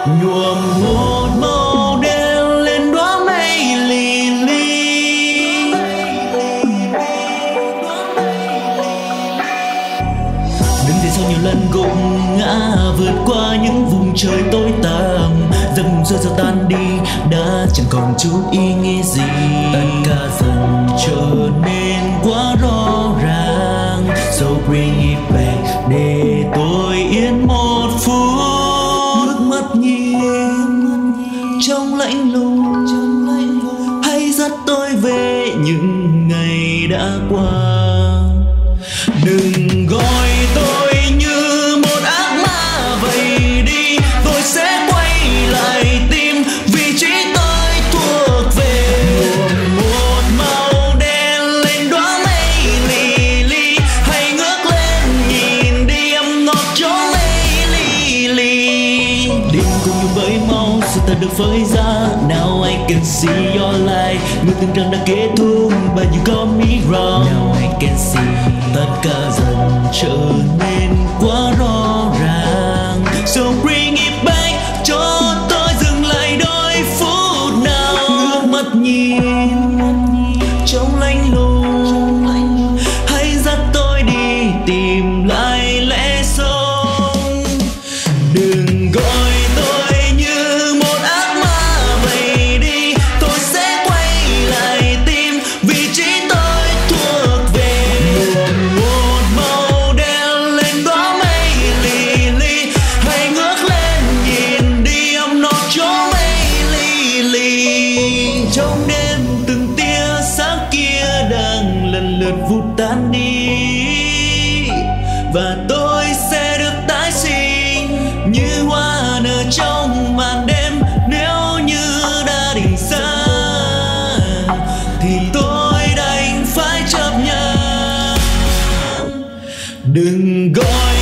nhuộm một màu đen lên đóa mây lì li. Đừng để sau nhiều lần gục ngã vượt qua những vùng trời tối tăm, giấc mộng xưa giờ tan đi đã chẳng còn chút ý nghĩa gì. Tất cả dần trở nên quá rõ ràng, so bring it back để tôi yên một phút. Nước mắt nhìn trong lạnh lùng, hãy dắt tôi về những ngày đã qua. Đừng gọi tôi như một ác ma vậy đi, tôi sẽ quay lại tìm vị trí tôi thuộc về. Nhuộm một màu đen lên đóa mây lì li, hãy ngước lên nhìn đi âm ngọt chỗ mây lì li. Đêm cùng nhung với máu sự ta được phơi ra. Now I can see your light, người tưởng rằng đã kết thúc but you got me wrong. Now I can see tất cả dần trở nên quá rõ ràng, so bring it back cho tôi dừng lại đôi phút nào. Ngước mắt nhìn trong lạnh lùng, hãy dắt tôi đi tìm lại lẽ sống. Đừng gọi tôi như một ác ma vậy đi, tôi sẽ quay lại tìm vị trí tôi thuộc về. Nhuộm một màu đen lên đóa mây lì li, hãy ngước lên nhìn đi âm nó chỗ mây lì li. Trong đêm từng tia sáng kia đang lần lượt vụt tan đi, và tôi sẽ được tái sinh như hoa nở trong màn đêm. Nếu như đã định xa thì tôi đành phải chấp nhận. Đừng gọi